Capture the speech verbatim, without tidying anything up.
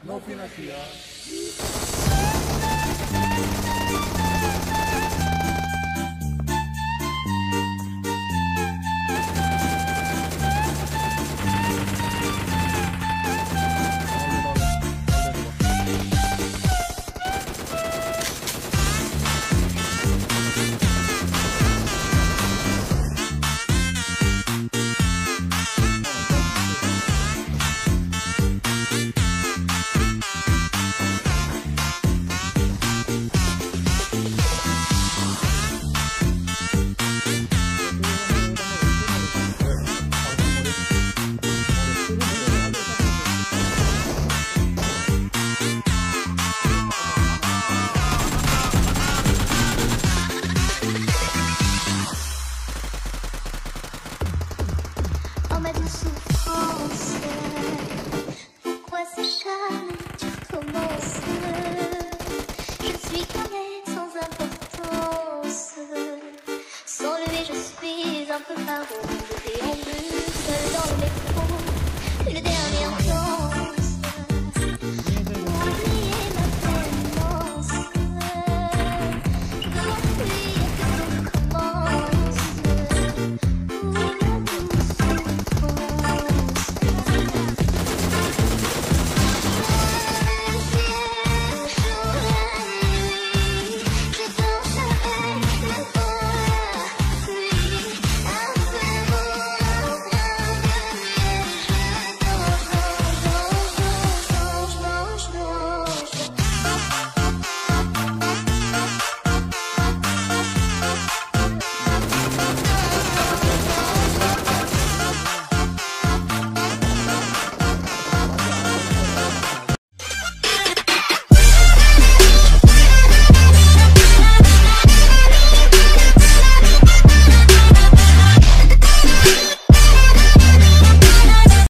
no financiar. Oh ma douce souffrance, pourquoi s'acharner, tu recommences? Je suis correcte sans importance, sans lui je suis un peu farouche. Et en plus, seule dans le métro, une dernière